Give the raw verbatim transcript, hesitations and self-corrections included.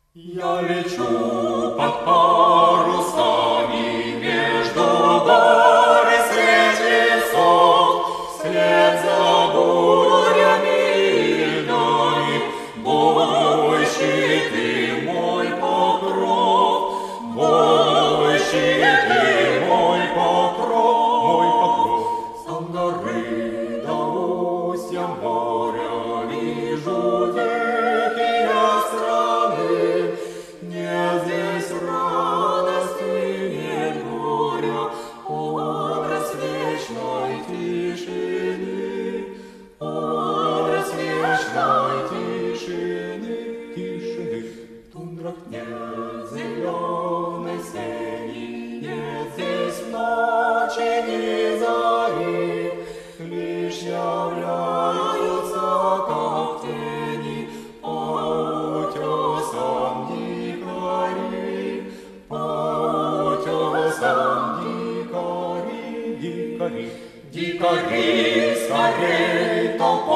Я лечу под парусами между гор и средь лесов, вслед за бурями и льдами. Бой, щиты, мой покров, бой, щиты, мой покров, мой покров. Сам горы до устья моря вижу дикие страны. Нет здесь радости, нет горя, образ вечной тишины, образ вечной тишины, тишины. В тундрах нет зеленой сени, нет здесь ночи ни зари, лишь являются как тени по утесам дикари, по утесам дикари, дикари, дикари, скорей толпой.